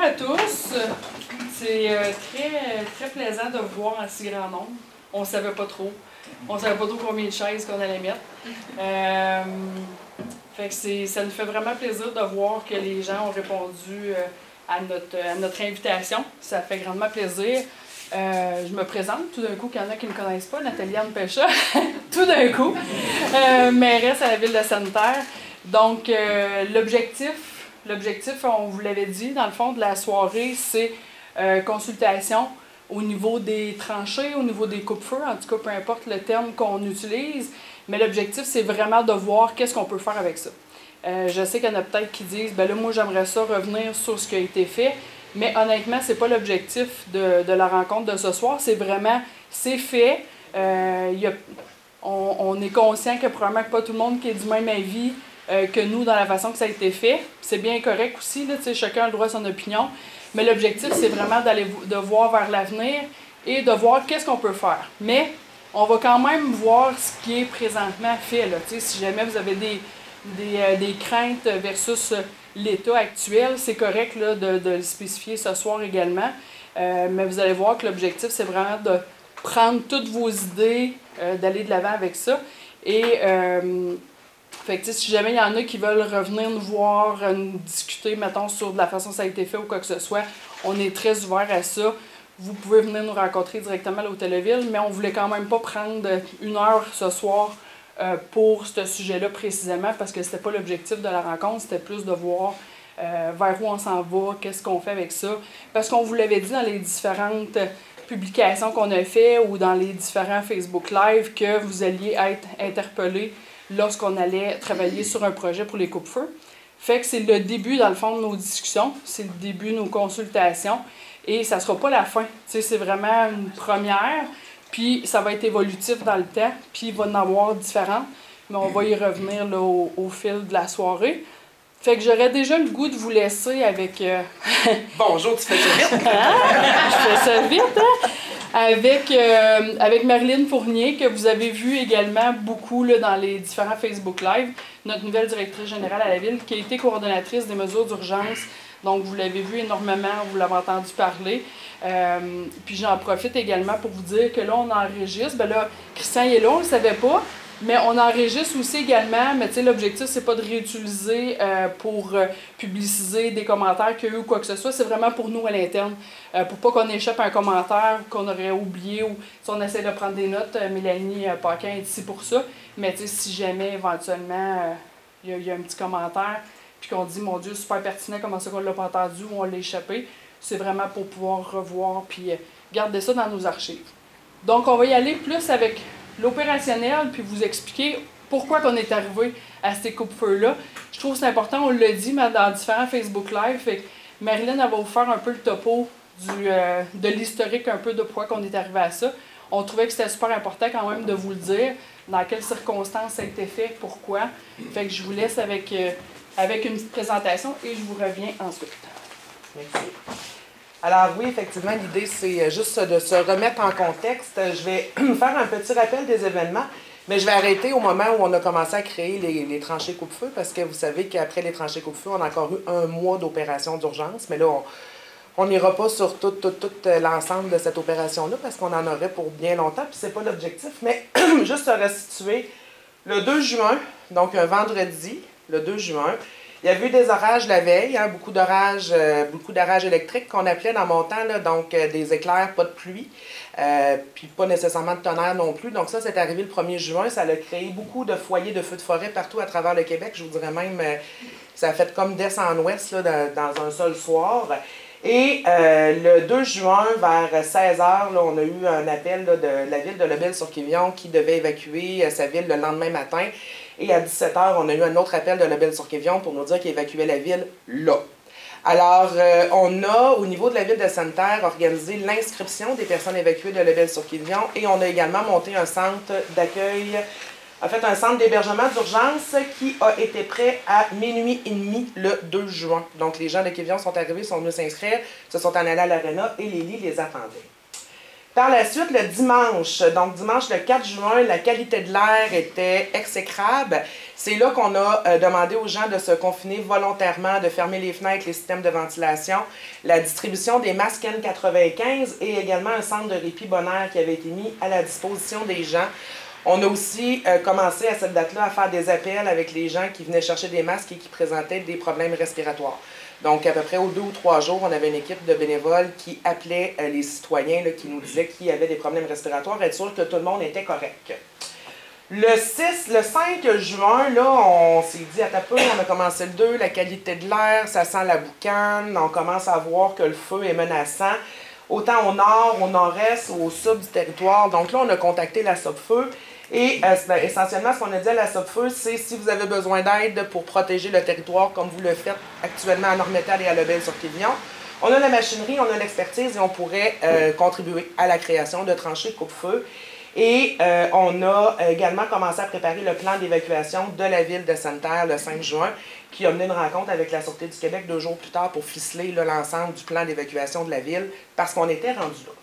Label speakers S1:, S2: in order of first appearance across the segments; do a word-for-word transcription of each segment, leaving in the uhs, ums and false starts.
S1: Bonjour à tous. C'est euh, très, très plaisant de vous voir en si grand nombre. On ne savait pas trop. On ne savait pas trop combien de chaises qu'on allait mettre. Euh, fait que c'est, ça nous fait vraiment plaisir de voir que les gens ont répondu euh, à, notre, à notre invitation. Ça fait grandement plaisir. Euh, je me présente tout d'un coup, qu'il y en a qui ne me connaissent pas, Nathalie-Anne Pécha, tout d'un coup, euh, mairesse à la ville de Sainte-Terre. Donc, euh, l'objectif, l'objectif, on vous l'avait dit, dans le fond de la soirée, c'est euh, consultation au niveau des tranchées, au niveau des coupe-feux, en tout cas, peu importe le terme qu'on utilise, mais l'objectif, c'est vraiment de voir qu'est-ce qu'on peut faire avec ça. Euh, je sais qu'il y en a peut-être qui disent, ben là, moi, j'aimerais ça revenir sur ce qui a été fait. Mais honnêtement, ce n'est pas l'objectif de, de la rencontre de ce soir. C'est vraiment, c'est fait. Euh, y a, on, on est conscient que probablement que pas tout le monde qui est du même avis euh, que nous dans la façon que ça a été fait. C'est bien correct aussi, là, chacun a le droit à son opinion. Mais l'objectif, c'est vraiment d'aller de voir vers l'avenir et de voir qu'est-ce qu'on peut faire. Mais on va quand même voir ce qui est présentement fait. Là, si jamais vous avez des, des, euh, des craintes versus l'état actuel, c'est correct là, de, de le spécifier ce soir également. Euh, mais vous allez voir que l'objectif, c'est vraiment de prendre toutes vos idées, euh, d'aller de l'avant avec ça. Et euh, fait que, si jamais il y en a qui veulent revenir nous voir, euh, nous discuter, mettons, sur de la façon dont ça a été fait ou quoi que ce soit, on est très ouvert à ça. Vous pouvez venir nous rencontrer directement à l'Hôtel-de-Ville, mais on ne voulait quand même pas prendre une heure ce soir Euh, pour ce sujet-là précisément, parce que c'était pas l'objectif de la rencontre, c'était plus de voir euh, vers où on s'en va, qu'est-ce qu'on fait avec ça. Parce qu'on vous l'avait dit dans les différentes publications qu'on a faites ou dans les différents Facebook Live que vous alliez être interpellés lorsqu'on allait travailler sur un projet pour les coupe-feux. Fait que c'est le début, dans le fond, de nos discussions, c'est le début de nos consultations, et ça sera pas la fin. T'sais, c'est vraiment une première. Puis ça va être évolutif dans le temps, puis il va en avoir différents, mais on va y revenir là, au, au fil de la soirée. Fait que j'aurais déjà le goût de vous laisser avec... Euh...
S2: Bonjour, tu fais ça vite!
S1: Hein? Je fais ça vite, hein? Avec, euh, avec Marilyn Fournier, que vous avez vu également beaucoup là, dans les différents Facebook Live, notre nouvelle directrice générale à la ville, qui a été coordonnatrice des mesures d'urgence. Donc, vous l'avez vu énormément, vous l'avez entendu parler. Euh, puis j'en profite également pour vous dire que là, on enregistre. Ben là, Christian il est là, on ne le savait pas, mais on enregistre aussi également. Mais tu sais, l'objectif, c'est pas de réutiliser euh, pour euh, publiciser des commentaires qu'il y a eu ou quoi que ce soit. C'est vraiment pour nous à l'interne. Euh, pour pas qu'on échappe à un commentaire qu'on aurait oublié ou si on essaie de prendre des notes, euh, Mélanie euh, Paquin est ici pour ça. Mais tu sais, si jamais éventuellement il euh, y, y a un petit commentaire, puis qu'on dit, mon Dieu, super pertinent, comment ça qu'on l'a pas entendu ou on l'a échappé, c'est vraiment pour pouvoir revoir puis garder ça dans nos archives. Donc, on va y aller plus avec l'opérationnel, puis vous expliquer pourquoi on est arrivé à ces coupe-feux-là. Je trouve que c'est important, on l'a dit mais dans différents Facebook Live, fait que Marilyn, elle va vous faire un peu le topo du, euh, de l'historique un peu de pourquoi on est arrivé à ça. On trouvait que c'était super important quand même de vous le dire, dans quelles circonstances ça a été fait, pourquoi. Fait que je vous laisse avec... Euh, avec une petite présentation et je vous reviens ensuite.
S2: Merci. Alors oui, effectivement, l'idée, c'est juste de se remettre en contexte. Je vais faire un petit rappel des événements, mais je vais arrêter au moment où on a commencé à créer les, les tranchées coupe-feu, parce que vous savez qu'après les tranchées coupe-feu, on a encore eu un mois d'opération d'urgence, mais là, on n'ira pas sur tout, tout, tout l'ensemble de cette opération-là, parce qu'on en aurait pour bien longtemps, puis c'est pas l'objectif, mais juste se restituer le deux juin, donc un vendredi, le deux juin. Il y a eu des orages la veille, hein, beaucoup d'orages euh, beaucoup d'orages électriques qu'on appelait dans mon temps, là, donc euh, des éclairs, pas de pluie, euh, puis pas nécessairement de tonnerre non plus. Donc ça, c'est arrivé le premier juin, ça a créé beaucoup de foyers de feux de forêt partout à travers le Québec. Je vous dirais même, euh, ça a fait comme d'est en ouest là, dans, dans un seul soir. Et euh, le deux juin, vers seize heures, là, on a eu un appel là, de la ville de Lebel-sur-Quévillon qui devait évacuer euh, sa ville le lendemain matin. Et à dix-sept heures, on a eu un autre appel de Lebel-sur-Quévillon pour nous dire qu'il évacuait la ville là. Alors, euh, on a, au niveau de la ville de Sainte-Terre, organisé l'inscription des personnes évacuées de Lebel-sur-Quévillon et on a également monté un centre d'accueil, en fait, un centre d'hébergement d'urgence qui a été prêt à minuit et demi le deux juin. Donc, les gens de Quévillon sont arrivés, sont venus s'inscrire, se sont en allés à l'aréna et les lits les attendaient. Par la suite, le dimanche, donc dimanche le quatre juin, la qualité de l'air était exécrable. C'est là qu'on a euh, demandé aux gens de se confiner volontairement, de fermer les fenêtres, les systèmes de ventilation, la distribution des masques N quatre-vingt-quinze et également un centre de répit Bonaire qui avait été mis à la disposition des gens. On a aussi euh, commencé à cette date-là à faire des appels avec les gens qui venaient chercher des masques et qui présentaient des problèmes respiratoires. Donc, à peu près aux deux ou trois jours, on avait une équipe de bénévoles qui appelait euh, les citoyens, là, qui nous disaient qu'ils avaient des problèmes respiratoires, être sûr que tout le monde était correct. Le six, le cinq juin, là, on s'est dit, à ta peu, on a commencé le deux, la qualité de l'air, ça sent la boucane, on commence à voir que le feu est menaçant, autant au nord, au nord-est, au sud du territoire. Donc là, on a contacté la Sopfeu. Et euh, essentiellement, ce qu'on a dit à la Sopfeu, c'est si vous avez besoin d'aide pour protéger le territoire comme vous le faites actuellement à Normétal et à Lebel-sur-Quévillon, on a la machinerie, on a l'expertise et on pourrait euh, contribuer à la création de tranchées coupe-feu. Et euh, on a également commencé à préparer le plan d'évacuation de la ville de Sainte-Terre le cinq juin, qui a mené une rencontre avec la Sûreté du Québec deux jours plus tard pour ficeler l'ensemble du plan d'évacuation de la ville, parce qu'on était rendu là.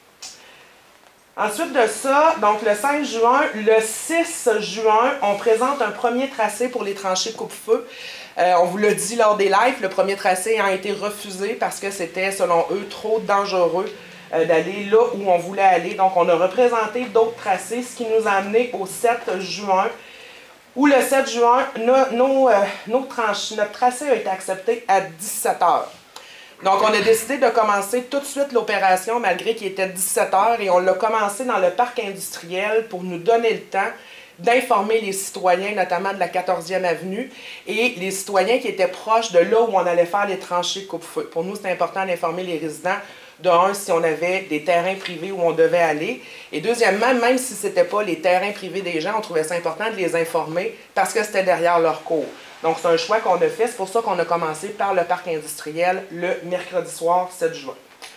S2: Ensuite de ça, donc le cinq juin, le six juin, on présente un premier tracé pour les tranchées coupe-feu. Euh, on vous l'a dit lors des lives, le premier tracé a été refusé parce que c'était, selon eux, trop dangereux euh, d'aller là où on voulait aller. Donc, on a représenté d'autres tracés, ce qui nous a amené au sept juin, où le sept juin, nos, nos, euh, nos tranches, notre tracé a été accepté à dix-sept heures. Donc, on a décidé de commencer tout de suite l'opération, malgré qu'il était dix-sept heures, et on l'a commencé dans le parc industriel pour nous donner le temps d'informer les citoyens, notamment de la quatorzième avenue, et les citoyens qui étaient proches de là où on allait faire les tranchées coupe-feu. Pour nous, c'est important d'informer les résidents, de un, si on avait des terrains privés où on devait aller, et deuxièmement, même si ce n'était pas les terrains privés des gens, on trouvait ça important de les informer parce que c'était derrière leur cour. Donc, c'est un choix qu'on a fait. C'est pour ça qu'on a commencé par le parc industriel le mercredi soir, sept juin.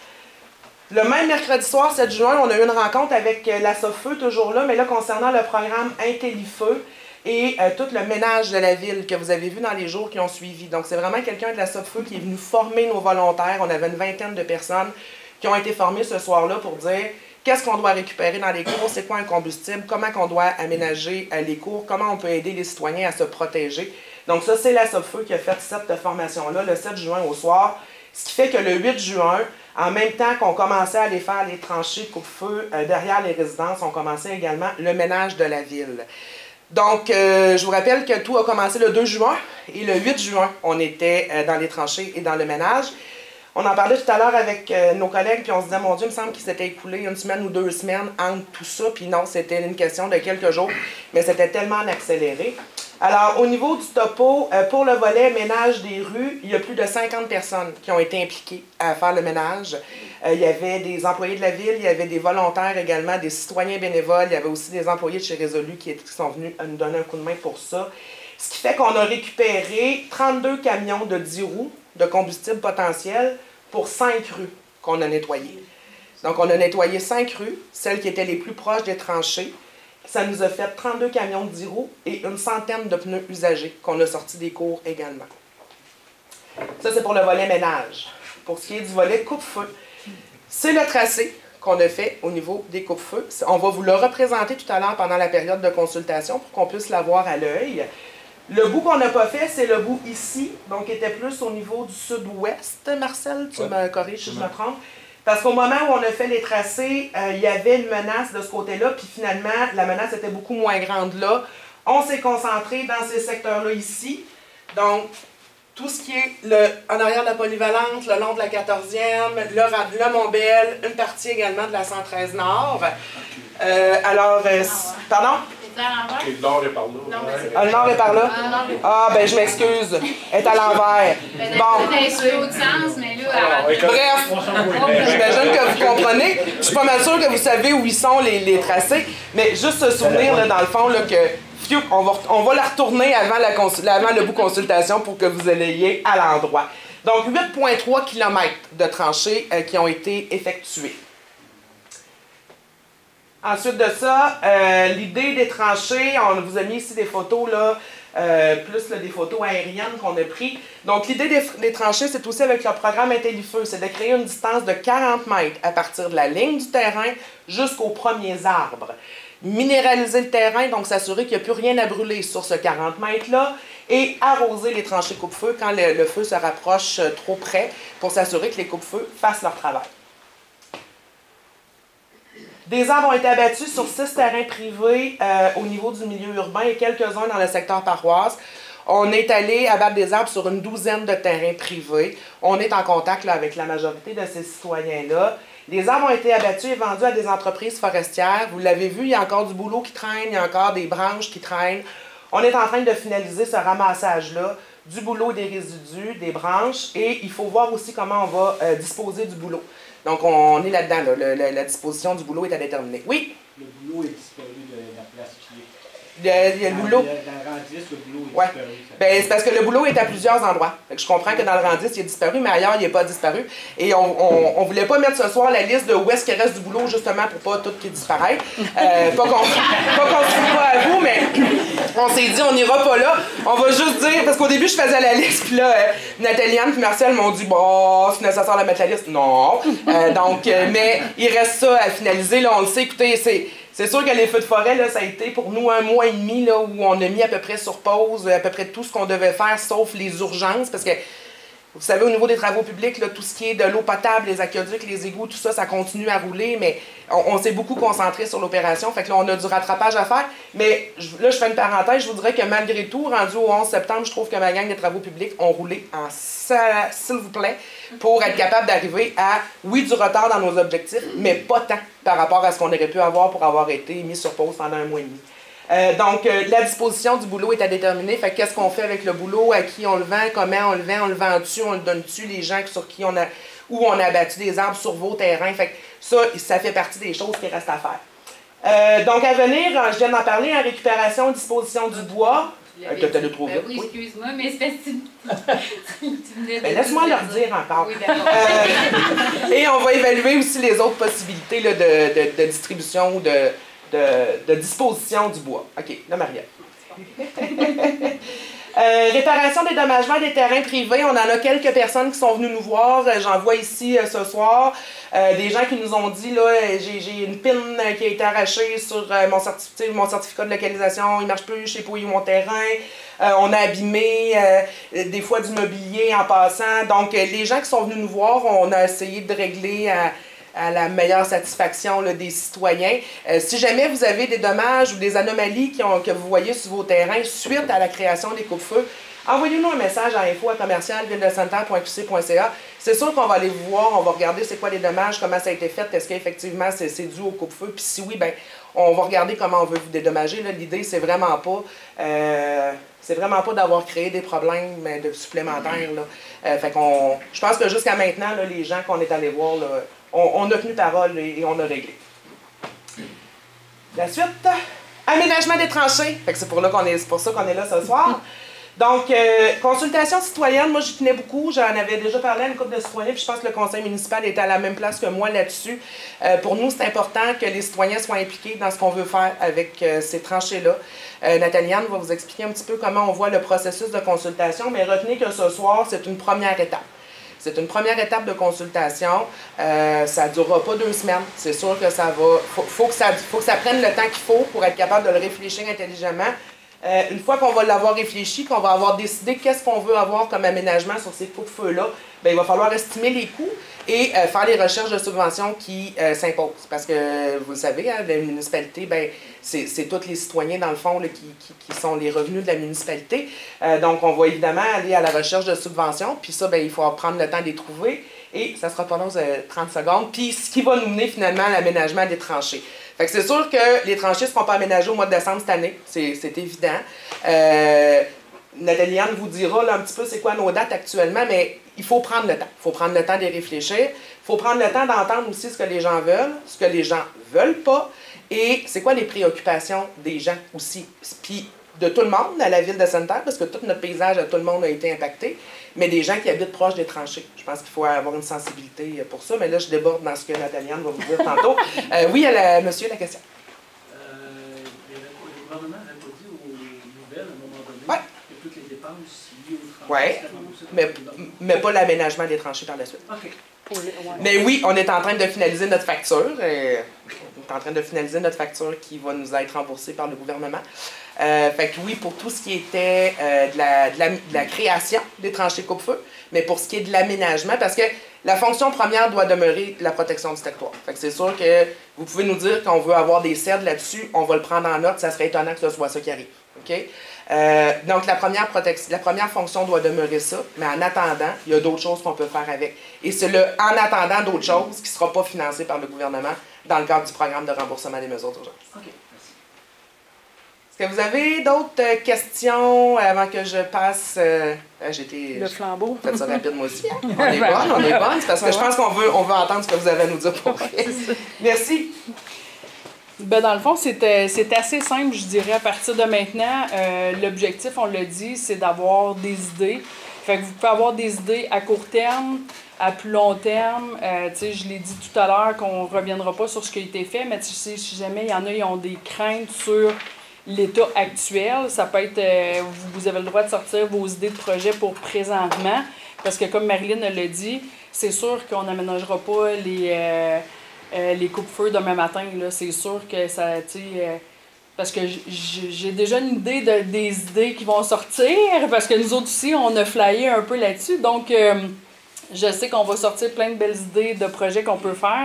S2: Le même mercredi soir, sept juin, on a eu une rencontre avec la Sopfeu, toujours là, mais là, concernant le programme Intellifeu et euh, tout le ménage de la ville que vous avez vu dans les jours qui ont suivi. Donc, c'est vraiment quelqu'un de la Sopfeu qui est venu former nos volontaires. On avait une vingtaine de personnes qui ont été formées ce soir-là pour dire qu'est-ce qu'on doit récupérer dans les cours, c'est quoi un combustible, comment on doit aménager euh, les cours, comment on peut aider les citoyens à se protéger. Donc ça, c'est la Sopfeu qui a fait cette formation-là le sept juin au soir. Ce qui fait que le huit juin, en même temps qu'on commençait à aller faire les tranchées coupe-feu euh, derrière les résidences, on commençait également le ménage de la ville. Donc, euh, je vous rappelle que tout a commencé le deux juin et le huit juin, on était euh, dans les tranchées et dans le ménage. On en parlait tout à l'heure avec euh, nos collègues, puis on se disait, mon Dieu, il me semble qu'il s'était écoulé une semaine ou deux semaines entre tout ça, puis non, c'était une question de quelques jours, mais c'était tellement en accéléré. Alors, au niveau du topo, euh, pour le volet ménage des rues, il y a plus de cinquante personnes qui ont été impliquées à faire le ménage. Euh, il y avait des employés de la ville, il y avait des volontaires également, des citoyens bénévoles, il y avait aussi des employés de chez Résolu qui, qui sont venus nous donner un coup de main pour ça. Ce qui fait qu'on a récupéré trente-deux camions de dix roues de combustible potentiel pour cinq rues qu'on a nettoyées. Donc, on a nettoyé cinq rues, celles qui étaient les plus proches des tranchées. Ça nous a fait trente-deux camions de dix roues et une centaine de pneus usagés qu'on a sortis des cours également. Ça, c'est pour le volet ménage. Pour ce qui est du volet coupe-feu, c'est le tracé qu'on a fait au niveau des coupe-feux. On va vous le représenter tout à l'heure pendant la période de consultation pour qu'on puisse l'avoir à l'œil. Le bout qu'on n'a pas fait, c'est le bout ici, donc qui était plus au niveau du sud-ouest. Marcel, tu ouais. me corriges si je me trompe. Parce qu'au moment où on a fait les tracés, euh, il y avait une menace de ce côté-là, puis finalement, la menace était beaucoup moins grande là. On s'est concentré dans ces secteurs-là ici. Donc, tout ce qui est le, en arrière de la polyvalente, le long de la quatorzième, le, le Mont-Bel, une partie également de la cent treize Nord. Euh, alors, euh, pardon?
S3: Okay, le nord est par là.
S2: Ah, le nord est par là? Ah, ben je m'excuse. Elle est à l'envers. Bon. Bref, j'imagine que vous comprenez. Je suis pas mal sûre que vous savez où ils sont les, les tracés. Mais juste se souvenir, là, dans le fond, là, que pfiou, on, va, on va la retourner avant, la consul, avant le bout consultation pour que vous ayez à l'endroit. Donc, huit virgule trois kilomètres de tranchées euh, qui ont été effectuées. Ensuite de ça, euh, l'idée des tranchées, on vous a mis ici des photos, là, euh, plus là, des photos aériennes qu'on a prises. Donc, l'idée des, des tranchées, c'est aussi avec le programme IntelliFeu, c'est de créer une distance de quarante mètres à partir de la ligne du terrain jusqu'aux premiers arbres. Minéraliser le terrain, donc s'assurer qu'il n'y a plus rien à brûler sur ce quarante mètres-là, et arroser les tranchées coupe-feu quand le, le feu se rapproche trop près pour s'assurer que les coupe-feu fassent leur travail. Des arbres ont été abattus sur six terrains privés euh, au niveau du milieu urbain et quelques-uns dans le secteur paroisse. On est allé abattre des arbres sur une douzaine de terrains privés. On est en contact là, avec la majorité de ces citoyens-là. Les arbres ont été abattus et vendus à des entreprises forestières. Vous l'avez vu, il y a encore du boulot qui traîne, il y a encore des branches qui traînent. On est en train de finaliser ce ramassage-là, du boulot, des résidus, des branches, et il faut voir aussi comment on va euh, disposer du boulot. Donc, on est là-dedans, là. Le, le, la disposition du boulot est à déterminer. Oui?
S3: Le boulot est disparu de la place qui est.
S2: Le, il y a le
S3: dans,
S2: boulot.
S3: Dans le Randis, le boulot est
S2: ouais.
S3: disparu.
S2: Ben, c'est parce que le boulot est à plusieurs endroits. Fait que je comprends que dans le Randis, il est disparu, mais ailleurs, il n'est pas disparu. Et on ne voulait pas mettre ce soir la liste de où est-ce qu'il reste du boulot, justement, pour pas tout qui disparaît. Euh, pas qu'on ne se pas à vous, mais on s'est dit, on n'ira pas là. On va juste dire, parce qu'au début, je faisais la liste, puis là, euh, Nathalie Anne et Marcel m'ont dit, bon, c'est nécessaire de mettre la liste. Non. Euh, donc, euh, mais il reste ça à finaliser. Là, on le sait, écoutez, c'est. C'est sûr que les feux de forêt, là, ça a été pour nous un mois et demi là, où on a mis à peu près sur pause à peu près tout ce qu'on devait faire, sauf les urgences, parce que, vous savez, au niveau des travaux publics, là, tout ce qui est de l'eau potable, les aqueducs, les égouts, tout ça, ça continue à rouler, mais on, on s'est beaucoup concentré sur l'opération, fait que là, on a du rattrapage à faire. Mais là, je fais une parenthèse, je vous dirais que malgré tout, rendu au onze septembre, je trouve que ma gang des travaux publics ont roulé en s'il vous plaît, pour être capable d'arriver à, oui, du retard dans nos objectifs, mais pas tant par rapport à ce qu'on aurait pu avoir pour avoir été mis sur pause pendant un mois et demi. Euh, donc, euh, la disposition du boulot est à déterminer. Fait qu'est-ce qu'on fait avec le boulot, à qui on le vend, comment on le vend, on le vend-tu, on le donne-tu, les gens sur qui on a, où on a abattu des arbres sur vos terrains. Fait que ça, ça fait partie des choses qui restent à faire. Euh, donc, à venir, je viens d'en parler, en récupération et disposition du bois. Euh, que tu as le trouvé.
S4: Ben oui, excuse-moi, mais c'est parce que tu, tu venais de...
S2: Ben, laisse-moi leur dire encore.
S4: Oui, d'accord.
S2: Euh, et on va évaluer aussi les autres possibilités là, de, de, de distribution ou de, de, de disposition du bois. OK, là, Maria. Euh, réparation, dédommagement des terrains privés. On en a quelques personnes qui sont venues nous voir. J'en vois ici euh, ce soir. Euh, des gens qui nous ont dit, là, j'ai une pin qui a été arrachée sur euh, mon, certificat, mon certificat de localisation, il ne marche plus, je sais pas où est mon terrain. Euh, on a abîmé euh, des fois du mobilier en passant. Donc, euh, les gens qui sont venus nous voir, on a essayé de régler à, à la meilleure satisfaction là, des citoyens. Euh, si jamais vous avez des dommages ou des anomalies qui ont, que vous voyez sur vos terrains suite à la création des coupes-feux, envoyez-nous un message à info arobase commercial ville de sainte-terre point q c point c a. C'est sûr qu'on va aller vous voir, on va regarder c'est quoi les dommages, comment ça a été fait, est-ce qu'effectivement c'est dû au coupe-feu, puis si oui, ben on va regarder comment on veut vous dédommager. L'idée, c'est vraiment pas euh, c'est vraiment pas d'avoir créé des problèmes de supplémentaires. Là. Euh, fait qu'on, je pense que jusqu'à maintenant, là, les gens qu'on est allés voir, là, on, on a tenu parole et, et on a réglé. La suite, aménagement des tranchées. Fait que c'est pour, là qu'on est, c'est pour ça qu'on est là ce soir. Donc, euh, consultation citoyenne, moi j'y tenais beaucoup, j'en avais déjà parlé à une couple de citoyens, puis je pense que le conseil municipal était à la même place que moi là-dessus. Euh, pour nous, c'est important que les citoyens soient impliqués dans ce qu'on veut faire avec euh, ces tranchées-là. Euh, Nathalie Anne va vous expliquer un petit peu comment on voit le processus de consultation, mais retenez que ce soir, c'est une première étape. C'est une première étape de consultation. Euh, ça ne durera pas deux semaines. C'est sûr que ça va... Faut, faut que ça, faut que ça prenne le temps qu'il faut pour être capable de le réfléchir intelligemment. Euh, une fois qu'on va l'avoir réfléchi, qu'on va avoir décidé qu'est-ce qu'on veut avoir comme aménagement sur ces coupe-feux-là, bien, il va falloir estimer les coûts et euh, faire les recherches de subventions qui euh, s'imposent. Parce que, vous le savez, hein, la municipalité, bien, c'est tous les citoyens, dans le fond, là, qui, qui, qui sont les revenus de la municipalité. Euh, donc, on va évidemment aller à la recherche de subventions, puis ça, bien, il faut prendre le temps de les trouver. Et ça sera pas long, trente secondes. Puis, ce qui va nous mener finalement à l'aménagement des tranchées. Fait que c'est sûr que les tranchées ne seront pas aménagées au mois de décembre cette année, c'est évident. Euh, Nathalie Anne vous dira là, un petit peu c'est quoi nos dates actuellement, mais il faut prendre le temps. Il faut prendre le temps de réfléchir. Il faut prendre le temps d'entendre aussi ce que les gens veulent, ce que les gens veulent pas, et c'est quoi les préoccupations des gens aussi. Puis de tout le monde à la ville de Sainte-Terre, parce que tout notre paysage à tout le monde a été impacté, mais des gens qui habitent proche des tranchées. Je pense qu'il faut avoir une sensibilité pour ça, mais là, je déborde dans ce que Nathalie Anne va vous dire tantôt. Euh, oui, à la, monsieur, la question.
S3: gouvernement n'avait pas dit aux nouvelles, à un moment donné,
S2: ouais.
S3: que toutes les dépenses liées aux
S2: Oui,
S3: transports...
S2: mais, mais pas l'aménagement des tranchées par la suite.
S3: OK.
S2: Mais oui, on est en train de finaliser notre facture. Et on est en train de finaliser notre facture qui va nous être remboursée par le gouvernement. Euh, fait que oui, pour tout ce qui était euh, de, la, de, la, de la création des tranchées coupe-feu, mais pour ce qui est de l'aménagement, parce que la fonction première doit demeurer la protection du territoire. Fait que c'est sûr que vous pouvez nous dire qu'on veut avoir des cèdres là-dessus, on va le prendre en note, ça serait étonnant que ce soit ça qui arrive. OK? Euh, donc, la première, la première fonction doit demeurer ça, mais en attendant, il y a d'autres choses qu'on peut faire avec. Et c'est le en attendant d'autres choses qui ne sera pas financé par le gouvernement dans le cadre du programme de remboursement des mesures d'urgence.
S3: OK, merci.
S2: Est-ce que vous avez d'autres questions avant que je passe... Euh, j'ai été...
S1: Le flambeau.
S2: Faites ça rapide, moi aussi. Hein? On est bonne, on est bonne. C'est parce que je pense qu'on veut, on veut entendre ce que vous avez à nous dire pour vrai. Merci.
S1: Ben, dans le fond, c'est assez simple, je dirais, à partir de maintenant. Euh, L'objectif, on l'a dit, c'est d'avoir des idées. Fait que vous pouvez avoir des idées à court terme, à plus long terme. Euh, tu sais, je l'ai dit tout à l'heure qu'on ne reviendra pas sur ce qui a été fait, mais tu sais, si jamais il y en a, ils ont des craintes sur l'état actuel, ça peut être, euh, vous, vous avez le droit de sortir vos idées de projet pour présentement, parce que comme Marilyn l'a dit, c'est sûr qu'on n'aménagera pas les... Euh, Euh, les coupe-feux demain matin, là, c'est sûr que ça, tu sais, euh, parce que j'ai déjà une idée de, des idées qui vont sortir, parce que nous autres aussi, on a flyé un peu là-dessus, donc euh, je sais qu'on va sortir plein de belles idées de projets qu'on peut faire,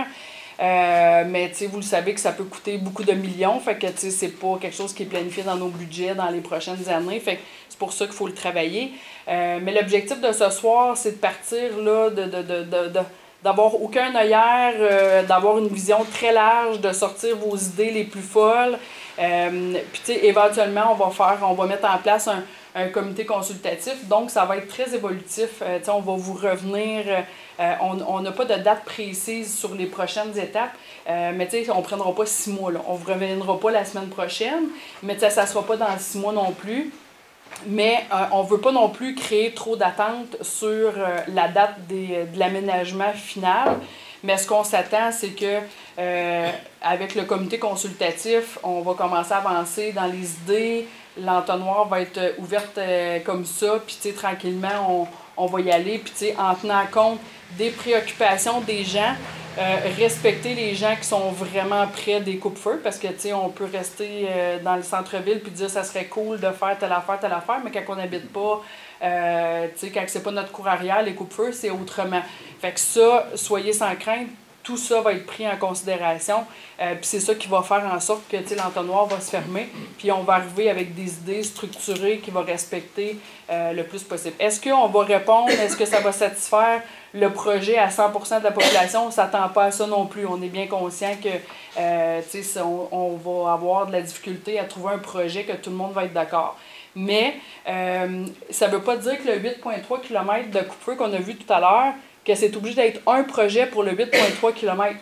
S1: euh, mais tu sais, vous le savez que ça peut coûter beaucoup de millions, fait que tu sais, c'est pas quelque chose qui est planifié dans nos budgets dans les prochaines années, fait que c'est pour ça qu'il faut le travailler. Euh, mais l'objectif de ce soir, c'est de partir, là, de... de, de, de, de d'avoir aucun œillère, euh, d'avoir une vision très large, de sortir vos idées les plus folles. Euh, Puis, tu sais, éventuellement, on va faire, on va mettre en place un, un comité consultatif. Donc, ça va être très évolutif. Euh, tu sais, on va vous revenir. Euh, on n'a pas de date précise sur les prochaines étapes. Euh, mais, tu sais, on ne prendra pas six mois. Là. On ne vous reviendra pas la semaine prochaine. Mais, tu sais, ça ne sera pas dans six mois non plus. Mais euh, on ne veut pas non plus créer trop d'attentes sur euh, la date des, de l'aménagement final. Mais ce qu'on s'attend, c'est que euh, avec le comité consultatif, on va commencer à avancer dans les idées. L'entonnoir va être ouverte euh, comme ça. Puis, tu sais, tranquillement, on, on va y aller. Puis, tu sais, en tenant compte des préoccupations des gens, Euh, respecter les gens qui sont vraiment près des coupe-feux, parce que, tu sais, on peut rester euh, dans le centre-ville puis dire ça serait cool de faire telle affaire, telle affaire, mais quand on n'habite pas, euh, tu sais, quand c'est pas notre cour arrière, les coupe-feux, c'est autrement. Fait que ça, soyez sans crainte, tout ça va être pris en considération, euh, puis c'est ça qui va faire en sorte que, tu sais, l'entonnoir va se fermer, puis on va arriver avec des idées structurées qui vont respecter euh, le plus possible. Est-ce qu'on va répondre, est-ce que ça va satisfaire le projet à cent pour cent de la population? On ne s'attend pas à ça non plus. On est bien conscient que euh, on, on va avoir de la difficulté à trouver un projet que tout le monde va être d'accord. Mais euh, ça ne veut pas dire que le huit virgule trois kilomètres de coupe-feu qu'on a vu tout à l'heure, que c'est obligé d'être un projet pour le huit virgule trois kilomètres.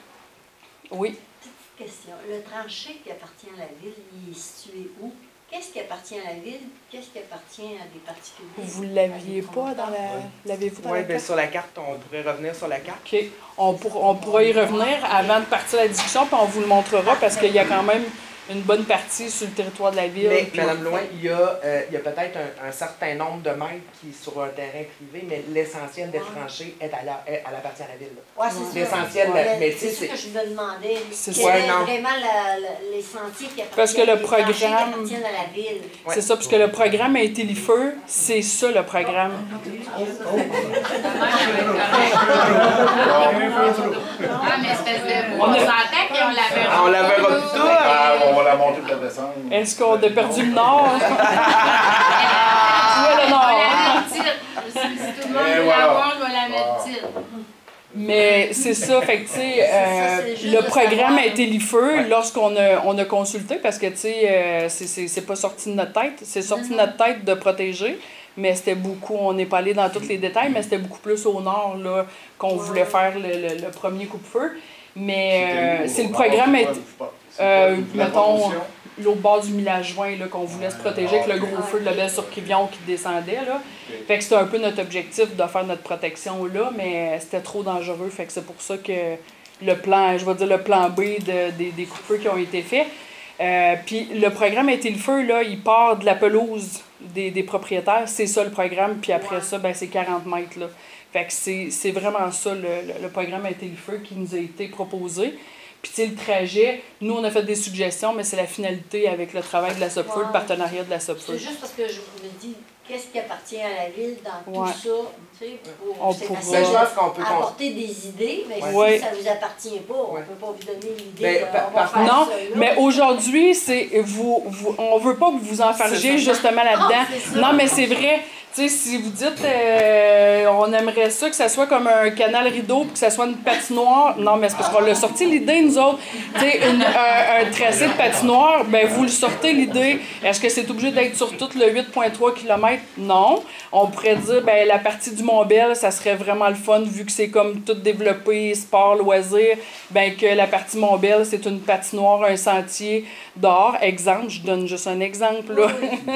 S1: Oui?
S5: Petite question. Le tranché qui appartient à la ville, il est situé où? Qu'est-ce qui appartient à la ville? Qu'est-ce qui appartient à des particuliers?
S1: Vous ne l'aviez pas dans la... L'avez-vous dans
S2: Oui,
S1: la
S2: bien
S1: carte?
S2: sur la carte, on pourrait revenir sur la carte.
S1: OK. On, pour, on pourra y revenir avant de partir la discussion, puis on vous le montrera parce qu'il y a quand même une bonne partie sur le territoire de la ville.
S2: Mais,
S1: puis...
S2: Mme Loin, il y a, euh, il y a peut-être un, un certain nombre de mètres qui est sur un terrain privé, mais l'essentiel des tranchées est à la, est à la partie à la ville.
S5: Oui, c'est
S2: l'essentiel,
S5: ouais.
S2: mais tu sais,
S5: c'est ça que je me demandais.
S1: C'est
S5: Quel
S2: ça.
S5: est
S2: non.
S5: vraiment la, la, les sentiers qui appartiennent,
S1: Parce que le
S5: les tranchées qui
S1: programme-
S5: appartiennent à la ville.
S2: Ouais.
S1: C'est ça, parce que le programme a été l'I-Feu, c'est ça le programme.
S4: Ah, mais espèce de... On s'entend qu'on l'avait...
S2: On la verra plus tôt.
S6: Ah, on va la monter pour la descendre.
S1: Est-ce qu'on a perdu le nord? Tu vois le
S4: On
S1: nord?
S4: la met le titre. Si tout le monde
S6: Et
S4: veut
S6: voilà.
S4: l'avoir, je vais la mettre le titre.
S1: Mais c'est ça, fait que, tu sais, euh,
S5: c'est juste
S1: le
S5: de
S1: programme
S5: savoir.
S1: a été l'I-Feu lorsqu'on a, on a consulté, parce que, tu sais, euh, c'est- c'est c'est pas sorti de notre tête, c'est sorti de notre tête de protéger, mais c'était beaucoup, on n'est pas allé dans tous les détails, mais c'était beaucoup plus au nord, là, qu'on voulait faire le, le, le premier coup-de-feu. Mais euh, c'est le programme, est, euh, mettons, l'autre bord du village joint, là, qu'on voulait se protéger avec le gros feu de la belle sur Kivion qui descendait, là. Fait que c'était un peu notre objectif de faire notre protection là, mais c'était trop dangereux. Fait que c'est pour ça que le plan, je vais dire le plan B de, des, des coups de feu qui ont été faits. Euh, puis le programme Été le feu, là, il part de la pelouse des, des propriétaires. C'est ça le programme. Puis après
S5: Ouais.
S1: ça, ben, c'est quarante mètres. Là. Fait que c'est, c'est vraiment ça le, le, le programme Été le feu qui nous a été proposé. Puis tu sais, le trajet, nous, on a fait des suggestions, mais c'est la finalité avec le travail de la SOPFEU,
S5: Ouais.
S1: le partenariat de la SOPFEU.
S5: C'est juste parce que je me dis, qu'est-ce qui appartient à la ville dans
S1: Ouais.
S5: tout ça? Tu sais, pour,
S1: On
S5: c'est
S1: pourra-
S5: facile
S2: Ben, je
S5: de-
S2: pense qu'on peut... con-
S5: apporter des idées, mais
S1: Ouais.
S5: si ça ne vous appartient pas, on ne
S2: Ouais.
S5: peut pas vous donner l'idée
S2: Ben,
S5: de
S2: par-
S5: on va
S2: par
S5: faire
S1: Non,
S5: ça là.
S1: mais aujourd'hui, c'est vous, vous, on veut pas que vous enfargiez
S2: C'est ça.
S1: justement là-dedans.
S5: Ah, c'est ça.
S1: Non, mais c'est vrai. Tu sais, si vous dites euh, on aimerait ça que ça soit comme un canal rideau puis que ça soit une patinoire, non, mais c'est parce qu'on l'a sorti l'idée, nous autres. Tu sais, une- un, un tracé de patinoire, ben vous le sortez l'idée. Est-ce que c'est obligé d'être sur tout le huit virgule trois kilomètres? Non. On pourrait dire, ben la partie du Mont-Bel, ça serait vraiment le fun vu que c'est comme tout développé, sport, loisirs, ben que la partie Mont-Bel, c'est une patinoire, un sentier dehors. Exemple, je donne juste un exemple, là.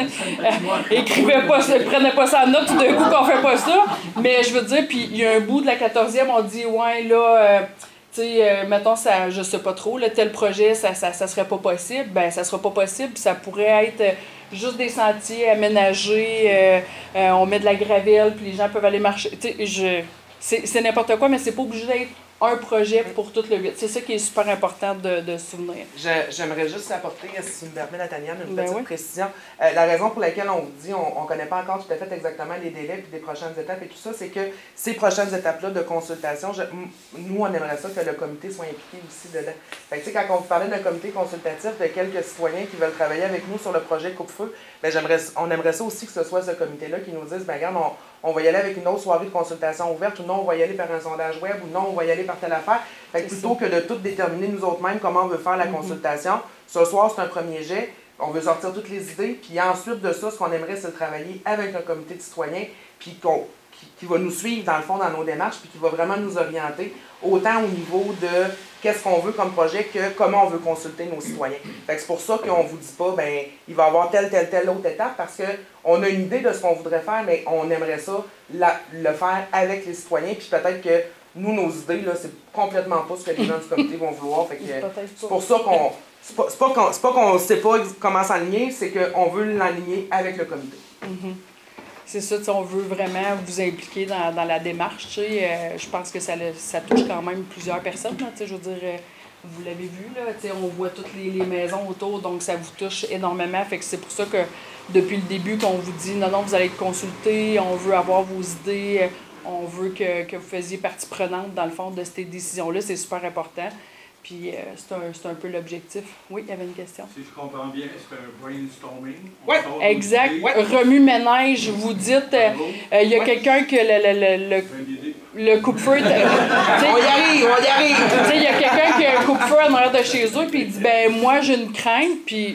S1: Écrivez pas ça, prenez pas ça en note tout d'un coup qu'on fait pas ça. Mais je veux dire, puis il y a un bout de la quatorzième, on dit, ouais, là, euh, tu sais, euh, mettons, ça, je sais pas trop, là, tel projet, ça, ça, ça serait pas possible. Ben, ça sera pas possible, puis ça pourrait être euh, juste des sentiers aménagés, euh, euh, on met de la gravelle, puis les gens peuvent aller marcher. Tu sais, je. C'est, c'est n'importe quoi, mais c'est pas obligé d'être un projet pour tout le huit. C'est ça qui est super important de, de se souvenir.
S2: Je- J'aimerais juste apporter, si tu me permets, Nathaniel, une
S1: Ben
S2: petite
S1: oui.
S2: précision. Euh, la raison pour laquelle on vous dit on ne connaît pas encore tout à fait exactement les délais et les prochaines étapes et tout ça, c'est que ces prochaines étapes-là de consultation, je- m- nous, on aimerait ça que le comité soit impliqué aussi dedans. Fait que, tu sais, quand on vous parlait d'un comité consultatif de quelques citoyens qui veulent travailler avec nous sur le projet Coupe-Feu, ben, j'aimerais, on aimerait ça aussi que ce soit ce comité-là qui nous dise, ben regarde, on, on va y aller avec une autre soirée de consultation ouverte, ou non, on va y aller par un sondage web, ou non, on va y aller par telle affaire. Fait que
S1: C'est
S2: plutôt que de tout déterminer nous autres mêmes comment on veut faire la
S1: Mhm.
S2: consultation, ce soir, c'est un premier jet. On veut sortir toutes les idées, puis ensuite de ça, ce qu'on aimerait, c'est de travailler avec un comité de citoyens, puis qu'on, qui, qui va nous suivre, dans le fond, dans nos démarches, puis qui va vraiment nous orienter, autant au niveau de qu'est-ce qu'on veut comme projet que comment on veut consulter nos citoyens. Fait que c'est pour ça qu'on vous dit pas, ben il va y avoir telle, telle, telle autre étape, parce qu'on a une idée de ce qu'on voudrait faire, mais on aimerait ça la- le faire avec les citoyens, puis peut-être que nous, nos idées, là, c'est complètement pas ce que les gens du comité vont vouloir. Fait que,
S1: Peut-être
S2: c'est
S1: pas.
S2: pour ça qu'on c'est pas, c'est pas qu'on c'est pas qu'on sait pas comment s'aligner, c'est qu'on veut l'aligner avec le comité.
S1: Mhm. C'est ça, tu sais, on veut vraiment vous impliquer dans, dans la démarche. Tu sais, euh, je pense que ça, le- ça touche quand même plusieurs personnes. Là, tu sais, je veux dire, euh, vous l'avez vu, là, tu sais, on voit toutes les, les maisons autour, donc ça vous touche énormément. Fait que c'est pour ça que depuis le début qu'on vous dit non, non, vous allez être consultés, on veut avoir vos idées, euh, on veut que, que vous faisiez partie prenante dans le fond de ces décisions-là. C'est super important. Puis euh, c'est un, c'est un peu l'objectif. Oui, il y avait une question.
S7: Si je comprends bien, c'est un brainstorming. On
S2: Ouais,
S7: sort nos
S1: Exact.
S7: idées.
S2: Ouais.
S1: Remue-ménage, vous dites, euh,
S7: Bravo.
S1: euh, il y a
S2: Ouais.
S1: quelqu'un que le, le, le, le,
S7: Plein d'idées.
S1: le coupe-feu. tu sais,
S2: On y arrive, on y arrive!
S1: tu sais, il y a quelqu'un qui a un coupe-feu en arrière de chez eux, puis il dit ben moi j'ai une crainte, puis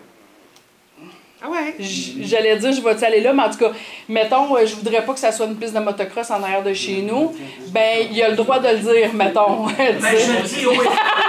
S2: Ah ouais?
S1: j- j'allais dire je vais-tu aller là, mais en tout cas, mettons, euh, je voudrais pas que ça soit une piste de motocross en arrière de chez nous, ben il a le droit de le dire, mettons. tu
S3: Ben,
S1: sais.
S3: je le dis, oui.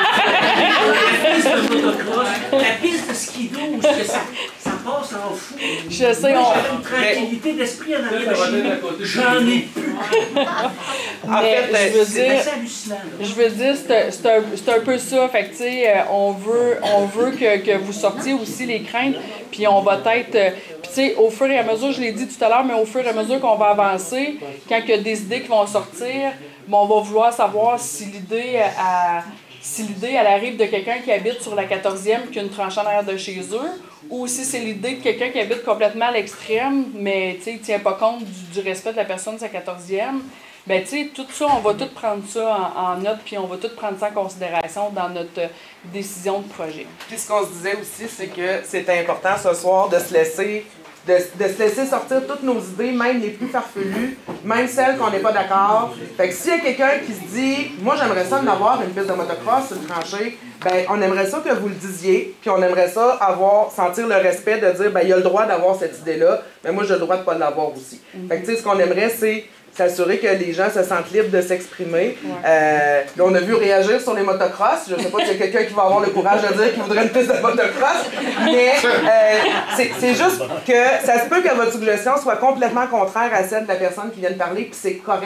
S3: La piste de motocross, la piste de skido, où est-ce que ça, ça passe en fou.
S1: Je sais,
S3: Moi,
S1: on-
S3: j'avais une tranquillité d'esprit en arrière de
S7: Ça va
S3: chez
S7: être à
S3: nous.
S7: côté.
S3: J'en ai plus.
S2: En
S1: Mais
S2: fait,
S1: je veux
S3: C'est
S1: dire,
S3: assez hallucinant. là.
S1: Je veux dire, c'est c'est un, c'est un peu ça. Fait que, tu sais, euh, on veut, on veut que, que vous sortiez aussi les craintes, puis on va être... euh, Puis, tu sais, au fur et à mesure, je l'ai dit tout à l'heure, mais au fur et à mesure qu'on va avancer, quand il y a des idées qui vont sortir, ben, on va vouloir savoir si l'idée, euh, à, si l'idée, elle arrive de quelqu'un qui habite sur la quatorzième, qui a une tranchée en arrière de chez eux, ou si c'est l'idée de quelqu'un qui habite complètement à l'extrême, mais, tu sais, il ne tient pas compte du, du respect de la personne de sa quatorzième. Ben, tu sais, tout ça, on va tout prendre ça en, en note, puis on va tout prendre ça en considération dans notre euh, décision de projet.
S2: Puis ce qu'on se disait aussi, c'est que c'était important ce soir de se laisser de, de se laisser sortir toutes nos idées, même les plus farfelues, même celles qu'on n'est pas d'accord. Fait que s'il y a quelqu'un qui se dit « Moi, j'aimerais ça d'avoir une piste de motocross, une tranchée », ben on aimerait ça que vous le disiez, puis on aimerait ça avoir, sentir le respect de dire « Ben il a le droit d'avoir cette idée-là, mais moi, j'ai le droit de ne pas l'avoir aussi. Mm-hmm. » Fait que tu sais, ce qu'on aimerait, c'est s'assurer que les gens se sentent libres de s'exprimer.
S1: Ouais.
S2: Euh, là, on a vu réagir sur les motocross. Je ne sais pas s'il y a quelqu'un qui va avoir le courage de dire qu'il voudrait une piste de motocross, mais euh, c'est, c'est juste que ça se peut que votre suggestion soit complètement contraire à celle de la personne qui vient de parler, puis c'est correct.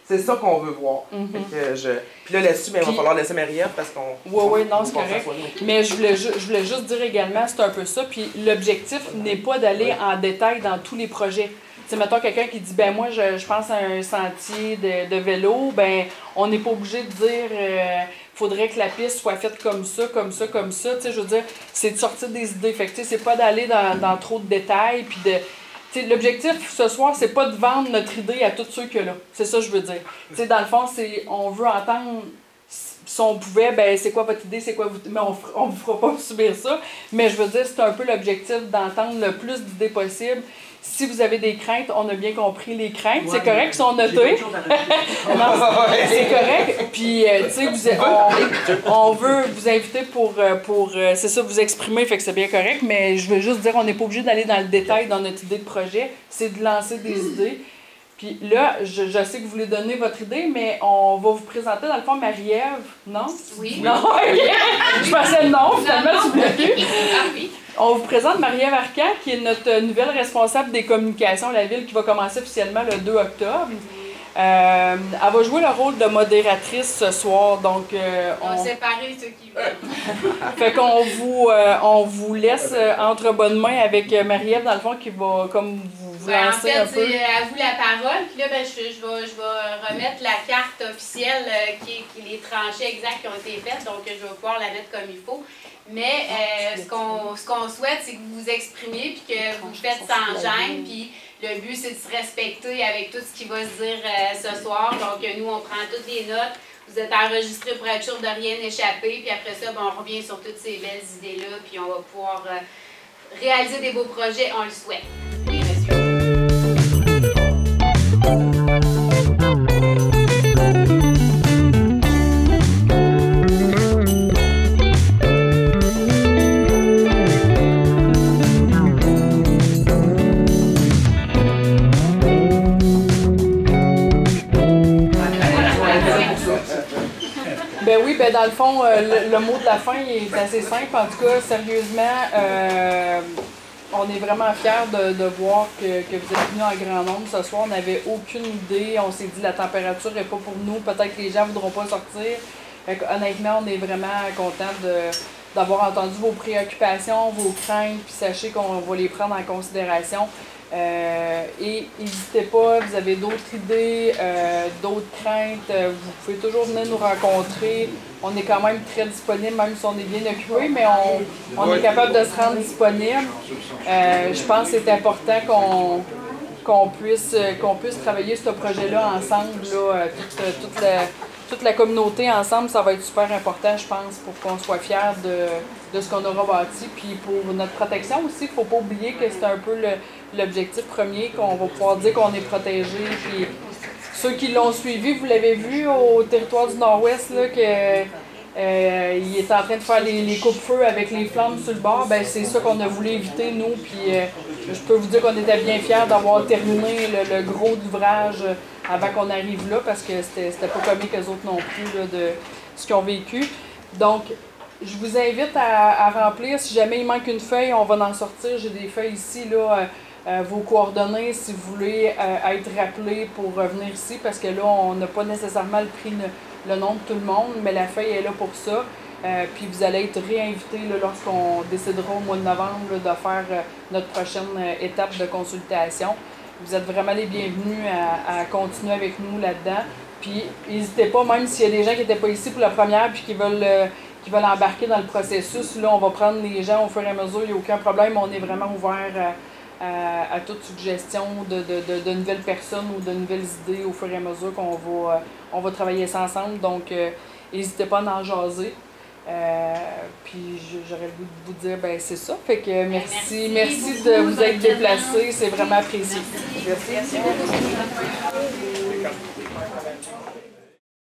S2: c'est ça qu'on veut voir.
S1: Mhm.
S2: Fait que je... Puis là, là-dessus, ben, il va
S1: Puis-
S2: falloir laisser Marie-Ève parce qu'on...
S1: Oui, oui, non,
S2: on
S1: c'est
S2: passe à
S1: correct.
S2: fois, mais-
S1: Mais je voulais, ju- je voulais juste dire également, c'est un peu ça. Puis l'objectif n'est pas d'aller en détail dans tous les projets. Tu sais, mettons quelqu'un qui dit, ben moi, je, je pense à un sentier de, de vélo, ben on n'est pas obligé de dire, euh, faudrait que la piste soit faite comme ça, comme ça, comme ça. Tu sais, je veux dire, c'est de sortir des idées. Fait que, tu sais, c'est pas d'aller dans, dans trop de détails, puis de... Tu sais, l'objectif ce soir, c'est pas de vendre notre idée à tous ceux que là. C'est ça que je veux dire. Tu sais, dans le fond, c'est on veut entendre si on pouvait, ben c'est quoi votre idée, c'est quoi vous. Mais on fera- on vous fera pas subir ça. Mais je veux dire, c'est un peu l'objectif d'entendre le plus d'idées possible. Si vous avez des craintes, on a bien compris les craintes. C'est correct, ils sont notés. Non, c'est correct. Puis, euh, tu sais, vous- on, on veut vous inviter pour, euh, pour euh, c'est ça, vous exprimer, fait que c'est bien correct, mais je veux juste dire, on n'est pas obligé d'aller dans le détail dans notre idée de projet, c'est de lancer des idées. Puis là, je, je sais que vous voulez donner votre idée, mais on va vous présenter, dans le fond, Marie-Ève, non?
S4: Oui.
S1: Non, je pensais non, finalement, tu voulais plus.
S4: Ah oui.
S1: On vous présente Marie-Ève Arcan, qui est notre nouvelle responsable des communications à la Ville, qui va commencer officiellement le deux octobre. Euh, elle va jouer le rôle de modératrice ce soir, donc euh,
S4: On va
S1: on,
S4: séparer ceux qui veulent.
S1: fait qu'on vous, euh, on vous laisse euh, entre bonnes mains avec euh, Marie-Ève, dans le fond, qui va comme vous, vous
S4: Ben, en
S1: lancer
S4: fait,
S1: un peu.
S4: c'est à vous la parole. Puis là, ben, je, je, vais, je vais remettre la carte officielle euh, qui, qui les tranchées exactes qui ont été faites. Donc, je vais pouvoir la mettre comme il faut. Mais euh, ce qu'on ce qu'on souhaite, c'est que vous vous exprimiez puis que vous le faites sans gêne. Puis le but, c'est de se respecter avec tout ce qui va se dire euh, ce soir. Donc, nous, on prend toutes les notes. Vous êtes enregistrés pour être sûr de rien échapper. Puis après ça, ben, on revient sur toutes ces belles idées-là. Puis on va pouvoir euh, réaliser des beaux projets. On le souhaite. Oui, monsieur.
S1: Ben oui, ben dans le fond, euh, le, le mot de la fin est assez simple. En tout cas, sérieusement, euh, on est vraiment fiers de, de voir que, que vous êtes venus en grand nombre ce soir. On n'avait aucune idée. On s'est dit la température n'est pas pour nous. Peut-être que les gens ne voudront pas sortir. Fait que, honnêtement, on est vraiment contents de, d'avoir entendu vos préoccupations, vos craintes, puis sachez qu'on va les prendre en considération. Euh, et n'hésitez pas, vous avez d'autres idées, euh, d'autres craintes, euh, vous pouvez toujours venir nous rencontrer. On est quand même très disponible, même si on est bien occupé, mais on, on est capable de se rendre disponible. Euh, je pense que c'est important qu'on qu'on puisse, qu'on puisse travailler ce projet-là ensemble, là, toute, toute, la, toute la communauté ensemble, ça va être super important, je pense, pour qu'on soit fiers de, de ce qu'on aura bâti. Puis pour notre protection aussi, il ne faut pas oublier que c'est un peu le l'objectif premier, qu'on va pouvoir dire qu'on est protégé. Puis ceux qui l'ont suivi, vous l'avez vu au territoire du Nord-Ouest, là, que euh, il est en train de faire les, les coupe-feux avec les flammes sur le bord. Ben c'est ça qu'on a voulu éviter, nous. Puis euh, je peux vous dire qu'on était bien fiers d'avoir terminé le, le gros d'ouvrage avant qu'on arrive là, parce que c'était c'était pas comique eux autres non plus là, de ce qu'ils ont vécu. Donc, je vous invite à, à remplir. Si jamais il manque une feuille, on va en sortir. J'ai des feuilles ici, là. Euh, Euh, vos coordonnées si vous voulez euh, être rappelé pour revenir ici, parce que là, on n'a pas nécessairement pris le, le nom de tout le monde, mais la feuille est là pour ça. Euh, puis vous allez être réinvité là, lorsqu'on décidera au mois de novembre là, de faire euh, notre prochaine euh, étape de consultation. Vous êtes vraiment les bienvenus à, à continuer avec nous là-dedans. Puis n'hésitez pas, même s'il y a des gens qui n'étaient pas ici pour la première puis qui veulent, euh, qui veulent embarquer dans le processus, là, on va prendre les gens au fur et à mesure, il n'y a aucun problème, on est vraiment ouvert à À, à toute suggestion de, de, de, de nouvelles personnes ou de nouvelles idées au fur et à mesure qu'on va, euh, on va travailler ça ensemble. Donc, euh, n'hésitez pas à en jaser. Euh, puis, j'aurais le goût de vous dire, ben c'est ça. Fait que merci, merci, merci de vous être déplacés. C'est vraiment apprécié.
S4: Merci. Merci. Merci.